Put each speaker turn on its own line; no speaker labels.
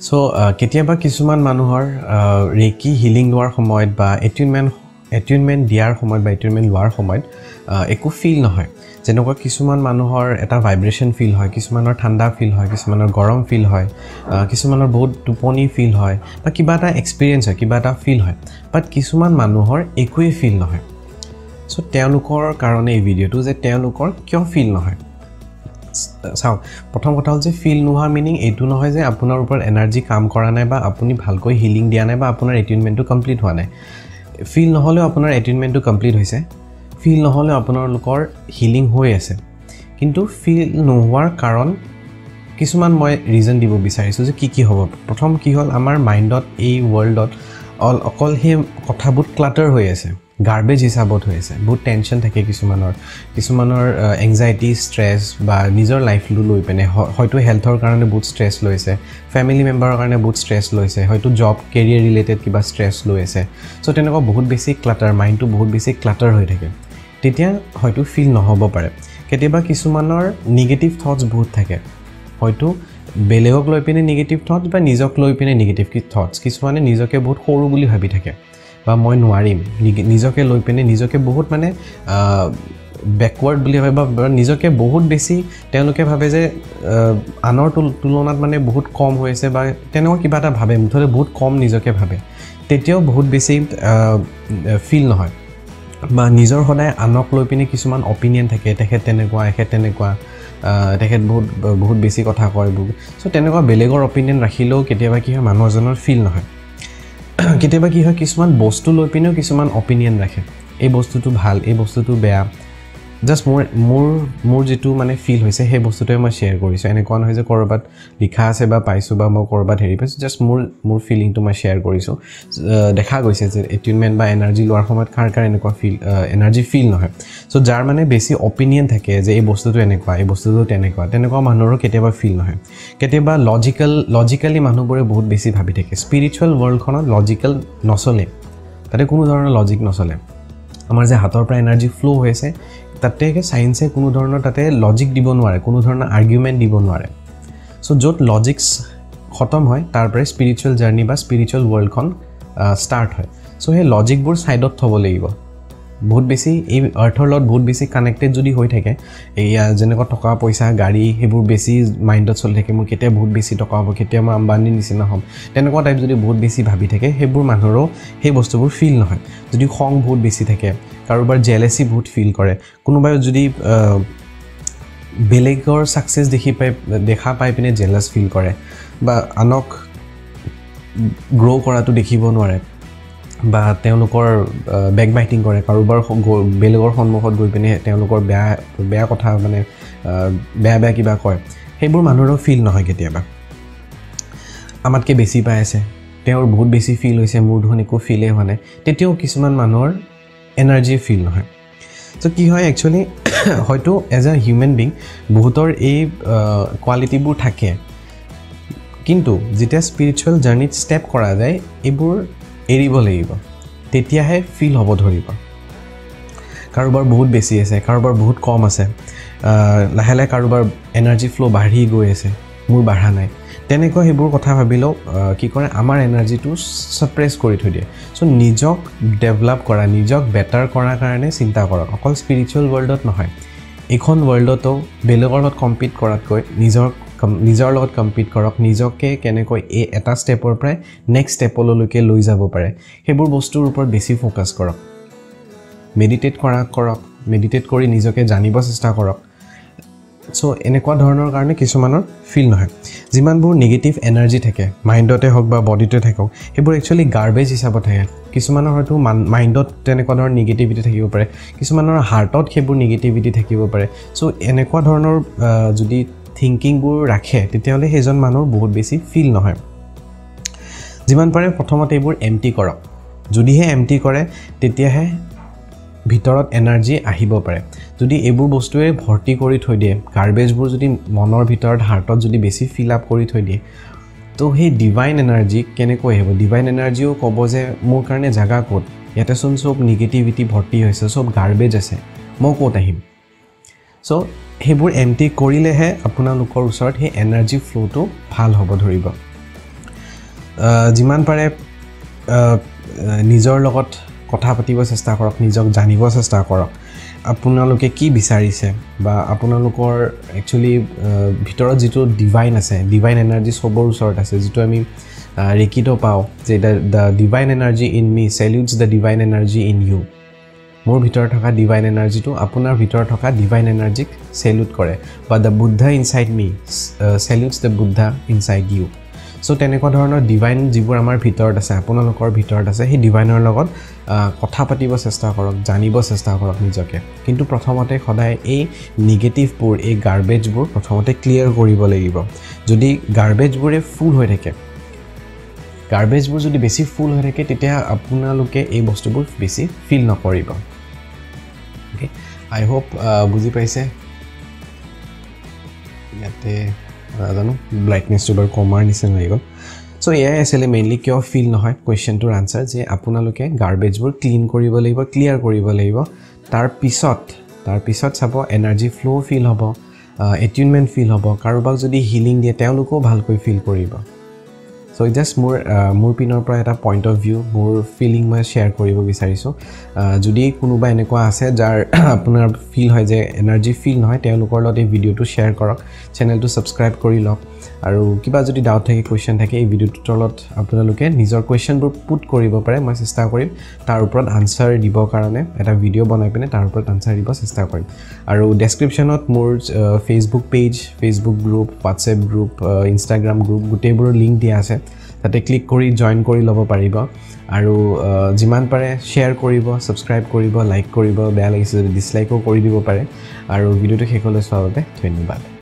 so কেতিয়াবা কিছুমান মানুহৰ ৰেকি হিলিং লোৱাৰ সময়ত বা এটুইনমেন্ট দিয়াৰ সময়ত বা এটুইনমেন্ট লোৱাৰ সময়ত একো ফিল নহয় যেনেকুৱা কিছুমান মানুহৰ এটা ভাইব্ৰেশন ফিল হয় কিছুমানৰ ঠাণ্ডা ফিল হয় কিছুমানৰ গৰম ফিল হয় কিছুমানৰ বহুত টোপনি ফিল হয় বা কিবা এটা এক্সপেৰিয়েন্স হয় কিবা এটা ফিল হয় বাট কিছুমান মানুহৰ একোই ফিল নহয় সো তেওঁলোকৰ কাৰণে এই ভিডিওটো যে তেওঁলোকৰ কিয় ফিল নহয় চাও প্ৰথম কথা হল যে ফিল নোহোৱা মিনিং এইটো নহয় যে আপোনাৰ ওপৰত এনাৰ্জি কাম কৰা নাই বা আপুনি ভালকৈ হিলিং দিয়া নাই বা আপোনাৰ এটুইনমেন্টটো কমপ্লিট হোৱা নাই ফিল নহলেও আপোনাৰ এটুইনমেন্টটো কমপ্লিট হৈছে ফিল নহলেও আপোনাৰ লোকৰ হিলিং হৈ আছে কিন্তু ফিল নোহোৱাৰ কাৰণ কিছুমান মই ৰিজন দিব বিচাৰিছো যে কি হ'ব প্ৰথম কি হল আমাৰ মাইন্ডত এই ওয়াৰ্ল্ডত অকল হে কথাবোৰ ক্লাটাৰ হৈ আছে গাৰ্বেজ হিসাবত হৈ আছে বহুত টেনশন থাকে কিছুমানৰ এংজাইটি স্ট্ৰেছ বা নিজৰ লাইফ লৈ পেনে হয়তো হেলথৰ কাৰণে বহুত স্ট্ৰেছ লৈছে ফ্যামিলি মেম্বাৰৰ কাৰণে বহুত স্ট্ৰেছ লৈছে হয়তো জব কেৰিয়াৰ ৰিলেটেড কিবা স্ট্ৰেছ লৈ আছে সো তেনেকুৱা বহুত বেছি ক্লাটাৰ মাইন্ডটো বহুত বেছি ক্লাটাৰ হৈ থাকে তেতিয়া হয়তো ফিল নহব পাৰে কেতিয়াবা কিছুমানৰ নেগেটিভ থটস বহুত থাকে হয়তো বেলেগক লৈ পিনে নেগেটিভ থটস বা নিজক লৈ পিনে নেগেটিভ থটস কিছুমানে নিজকে বহুত সৰু বুলি ভাবি থাকে বা মই নোৱাৰিম নিজকে লৈ পিনে নিজকে বহুত মানে ব্যাকওয়াৰ্ড বুলি ভাবে বা নিজকে বহুত বেছি তেওঁলোকে ভাবে যে আনৰ তুলনাত মানে বহুত কম হৈছে বা তেনেকুৱা কিবা এটা ভাবে মুঠতে বহুত কম নিজকে ভাবে তেতিয়াও বহুত বেছি ফিল নহয় বা নিজৰ সদায় আনক লৈ পিনে কিছুমান অপিনিয়ন থাকে তেখেত তেনেকুৱা তেখেত বহুত বেছি কথা কয় সো তেনেকুৱা বেলেগৰ অপিনিয়ন ৰাখিলেও কেতিয়াবা কি হয় মানুহজনৰ ফিল নহয় কেতিয়াবা কি হয় কিছুমান বস্তু লৈ পিনেও কিছুমান অপিনিয়ন ৰাখে এই বস্তুটো ভাল এই বস্তুটো বেয়া জাস্ট মোৰ যেটো মানে ফিল হৈছে সেই বস্তুটোৱে মই শেয়াৰ কৰিছো এনেকুৱা নহয় যে কৰবাত লিখা আছে বা পাইছো বা মই কৰবাত হেৰি পাইছো জাস্ট মোৰ ফিলিংটো মই শেয়াৰ কৰিছো দেখা গৈছে যে এটুইনমেন্ট বা এনাৰ্জি লোৱাৰ সময়ত কাৰ এনেকুৱা ফিল এনাৰ্জি ফিল নহয় সো যাৰ মানে বেছি অপিনিয়ন থাকে যে এই বস্তুটো এনেকুৱা এই বস্তুটো তেনেকুৱা মানুহৰ কেতিয়াবা ফিল নহয় কেতিয়াবা লজিক্যালি মানুহবোৰে বহুত বেছি ভাবি থাকে স্পিৰিচুৱেল ওয়াৰ্ল্ডখনত লজিক্যাল নচলে তাতে কোনো ধৰণৰ লজিক নচলে আমাৰ যে হাতৰ পৰা এনাৰ্জি ফ্লো হৈছে তাতে সায়েন্সে কোনো ধৰণৰ তাতে লজিক দিব নোৱাৰে কোনো ধৰণৰ আৰ্গুমেন্ট দিব নোৱাৰে সো যত লজিক্স খতম হয় তাৰ পৰা স্পিৰিচুৱেল জাৰ্নি বা স্পিৰিচুৱেল ওয়াৰ্ল্ডখন স্টাৰ্ট হয় সো হে লজিকবোৰ সাইডত থব লাগিব বহুত বেছি এই আৰ্থৰ লগত বহুত বেছি কানেক্টেড যদি হৈ থাকে এয়া যেনেকৈ টকা পইচা গাড়ী হেবোৰ বেছি মাইন্ডত চলি থাকে মোৰ কেতিয়া বহুত বেছি টকা হ'ব কেতিয়া মই আম্বানি নিচিনা হ'ম তেনেকুৱা টাইপ যদি বহুত বেছি ভাবি থাকে হেবোৰ মানুহৰো হে বস্তুবোৰ ফিল নহয় যদি খং বহুত বেছি থাকে কাৰোবাৰ জেলেসি বহুত ফিল কৰে কোনোবাই যদি বেলেগৰ সাকসেস দেখা পাই পিনে জেলাস ফিল কৰে বা আনক গ্ৰো কৰাটো দেখিব নোৱাৰে বা তেওঁলোকৰ ব্যাকবাইটিং কৰে কাৰোবাৰ বেলেগৰ সন্মুখত গৈ পিনে তেওঁলোকৰ বেয়া কথা মানে বেয়া কিবা কয় হেবোৰ মানুহৰো ফিল নহয় কেতিয়াবা আমাতকে বেছি পাই আছে তেওঁৰ বহুত বেছি ফিল হৈছে মোৰ ধন একো ফিলে হোৱা নাই তেতিয়াও কিছুমান মানুহৰ এনাৰ্জি ফিল নহয় সো কি হয় একচুয়ালি হয়তো এজ আ হিউম্যান বিং বহুতৰ এই কোৱালিটিবোৰ থাকে কিন্তু যেতিয়া স্পিৰিচুৱেল জাৰ্নিত ষ্টেপ কৰা যায় এইবোৰ এৰিব লাগিব তেতিয়াহে ফিল হ'ব ধৰিব কাৰোবাৰ বহুত বেছি আছে কাৰোবাৰ বহুত কম আছে লাহে লাহে কাৰোবাৰ এনাৰ্জি ফ্লো বাঢ়ি গৈ আছে মোৰ বাঢ়া নাই তেনেকুৱা হেবোৰ কথা ভাবিলো কি কৰে আমাৰ এনাৰ্জিটো সাপ্ৰেছ কৰি থৈ দিয়ে সো নিজক ডেভেলপ কৰা নিজক বেটাৰ কৰাৰ কাৰণে চিন্তা কৰক অকল স্পিৰিচুৱেল ওয়াৰ্ল্ডত নহয় এখন ওয়াৰ্ল্ডতো বেলেগৰ লগত কম্পিট কৰাতকৈ নিজৰ লগত কম্পিট কৰক নিজকে কেনেকৈ এই এটা ষ্টেপৰ পৰা নেক্সট ষ্টেপলৈকে লৈ যাব পাৰে হেবোৰ বস্তুৰ ওপৰত বেছি ফোকাস কৰক মেডিটেট কৰি নিজকে জানিব চেষ্টা কৰক সো এনেকুৱা ধৰণৰ কাৰণে কিছুমানৰ ফিল নহয় যিমানবোৰ নেগেটিভ এনাৰ্জি থাকে মাইন্ডতে হক বা বডিতে থাকক হেবোৰ একচুয়ালি গাৰ্বেজ হিচাপত থাকে কিছুমানৰ হয়তো মাইন্ডত তেনেকুৱা ধৰণৰ নেগেটিভিটি থাকিব পাৰে কিছুমানৰ হাৰ্টত হেবোৰ নেগেটিভিটি থাকিব পাৰে সো এনেকুৱা ধৰণৰ যদি থিংকিংবোৰ ৰাখে তেতিয়াহলে হেজন মানুহৰ বহুত বেছি ফিল নহয় যিমান পাৰে প্ৰথমতে এইবোৰ এম্পটি কৰক যদিহে এম্পটি কৰে তেতিয়াহে ভিতৰত এনাৰ্জি আহিব পাৰে যদি এইবোৰ বস্তুৱে ভৰ্তি কৰি থৈ দিয়ে গাৰ্বেজবোৰ যদি মনৰ ভিতৰত হাৰ্টত যদি বেছি ফিল আপ কৰি থৈ দিয়ে তো হে ডিভাইন এনাৰ্জি কেনেকৈ আহিব ডিভাইন এনাৰ্জিও ক'ব যে মোৰ কাৰণে জাগা ক'ত ইয়াতে চোন সব নেগেটিভিটি ভৰ্তি হৈছে সব গাৰ্বেজ আছে মই ক'ত আহিম সো হেবোৰ এম্পটি কৰিলেহে আপোনালোকৰ ওচৰত হে এনাৰ্জি ফ্লোটো ভাল হ'ব ধৰিব যিমান পাৰে নিজৰ লগত কথা পাতিব চেষ্টা কৰক নিজক জানিব চেষ্টা কৰক আপোনালোকে কি বিচাৰিছে বা আপোনালোকৰ একচুয়ালি ভিতৰত যেটো ডিভাইন আছে ডিভাইন এনাৰ্জি সবৰ ওচৰত আছে যেটো আমি ৰেকিটো পাও যে the divine energy in me salutes the divine energy in you মোৰ ভিতৰত থকা ডিভাইন এনাৰ্জিটো আপোনাৰ ভিতৰত থকা ডিভাইন এনাৰ্জিক সেলুট কৰে বা the buddha inside me salutes the buddha inside you so তেনেকুৱা ধৰণৰ ডিভাইন যিবোৰ আমাৰ ভিতৰত আছে আপোনালোকৰ ভিতৰত আছে সেই ডিভাইনৰ লগত কথা পাতিব চেষ্টা কৰক জানিব চেষ্টা কৰক নিজকে কিন্তু প্ৰথমতে সদায় এই নেগেটিভবোৰ এই গাৰ্বেজবোৰ প্ৰথমতে ক্লিয়াৰ কৰিব লাগিব যদি গাৰ্বেজবোৰে ফুল হৈ থাকে গাৰ্বেজবোৰ যদি বেছি ফুল হৈ থাকে তেতিয়া আপোনালোকে এই বস্তুবোৰ বেছি ফিল নকৰিব ওকে আই হোপ বুজি পাইছে ইয়াতে জানো ব্ৰাইটনেছটো বৰ কমাৰ নিচিনা হৈ গ'ল সো এয়াই আছিলে মেইনলি কিয় ফিল নহয় কোৱেশ্চনটোৰ আনসাৰ যে আপোনালোকে গাৰ্বেজবোৰ ক্লিন কৰিব লাগিব ক্লিয়াৰ কৰিব লাগিব তাৰ পিছত চাব এনাৰ্জি ফ্লো ফিল হ'ব এটিউনমেন্ট ফিল হ'ব কাৰোবাক যদি হিলিং দিয়ে তেওঁলোকো ভালকৈ ফিল কৰিব সো জাস্ট মোৰ পিনৰ পৰা এটা পইণ্ট অফ ভিউ মোৰ ফিলিং মই শ্বেয়াৰ কৰিব বিচাৰিছো যদি কোনোবা এনেকুৱা আছে যাৰ আপোনাৰ ফিল হয় যে এনাৰ্জি ফিল নহয় তেওঁলোকৰ লগত এই ভিডিওটো শ্বেয়াৰ কৰক চেনেলটো সাবস্ক্ৰাইব কৰি লওক আৰু কিবা যদি ডাউট থাকে কোৱেশ্চন থাকে এই ভিডিওটোৰ তলত আপোনালোকে নিজৰ কোৱেশ্চনবোৰ পুট কৰিব পাৰে মই চেষ্টা কৰিম তাৰ ওপৰত আনসাৰ দিব কাৰণে এটা ভিডিও বনাই পিনে তাৰ ওপৰত আনসাৰ দিব চেষ্টা কৰিম আৰু ডেসক্ৰিপচনত মোৰ Facebook page Facebook group WhatsApp group Instagram group গোটেইবোৰৰ লিংক দিয়া আছে তাতে ক্লিক কৰি জয়েন কৰি ল'ব পাৰিব আৰু যিমান পাৰে শ্বেয়াৰ কৰিব সাবস্ক্ৰাইব কৰিব লাইক কৰিব বেয়া লাগিছে যদি ডিসলাইকও কৰি দিব পাৰে আৰু ভিডিওটো শেষলৈ চোৱাৰ বাবে ধন্যবাদ